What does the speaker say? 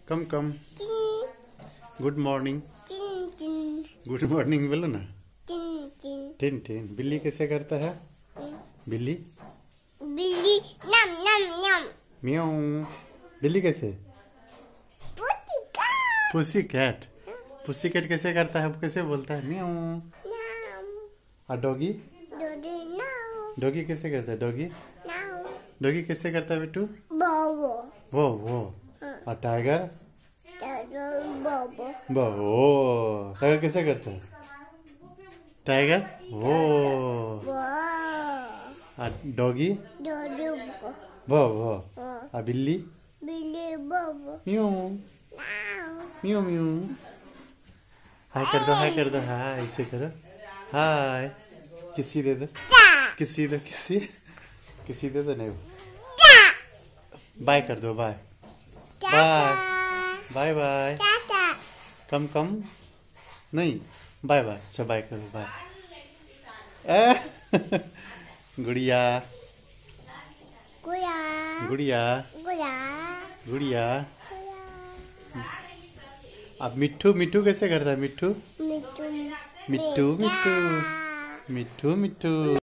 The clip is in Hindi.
कम come. Good morning. Good morning बोलो ना। टिन टिन। बिल्ली कैसे करता है? बिल्ली बिल्ली नम नम नम। म्याऊ। बिल्ली कैसे? Pussy cat. पुसी कैट कैसे करता है? कैसे बोलता है? म्याऊ। और डॉगी? डॉगी कैसे करता है? डॉगी डॉगी कैसे करता है बेटू? वो। और टाइगर? वो टाइगर कैसे करता है? टाइगर वो। और डॉगी? वो। और बिल्ली? म्याऊ म्याऊ म्याऊ। हाय कर दो, हाय कर दो, हाय ऐसे करो। हाय किसी दे दो, किसी दो, किसी दे दो। नहीं बाय कर दो, bye bye bye bye. Come come नहीं, बाय बाय। अच्छा बाय करो, बाय। गुड़िया गुड़िया गुड़िया। अब मिट्ठू मिट्ठू कैसे करता है? मिट्ठू मिट्ठू मिट्ठू मिट्ठू मिट्ठू मिट्ठू।